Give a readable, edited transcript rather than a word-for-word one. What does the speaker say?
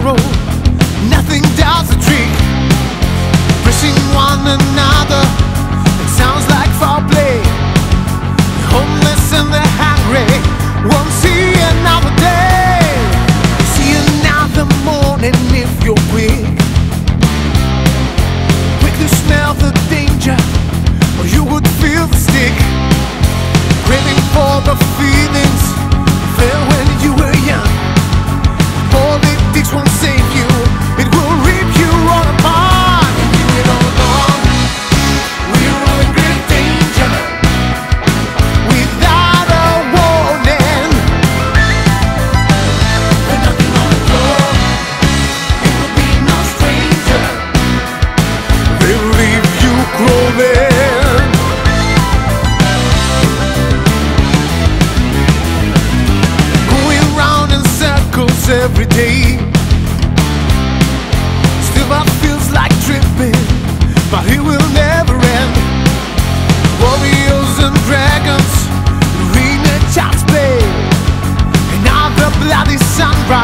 arrow, nothing does the trick. Pressing one another, it sounds like foul play. The homeless and the hungry won't see another day. See another morning if you're quick. Quick to smell the danger, or you would feel the stick. Craving for the feelings felt when you were young. Politics won't save you, it will rip you all apart. We don't know, we're all in great danger. Without a warning, we're knocking on the door, it will be no stranger. They'll leave you crawling. Going round in circles every day. Still my feels like tripping, but it will never end. Warriors and dragons, arena child's play. Another bloody sunrise.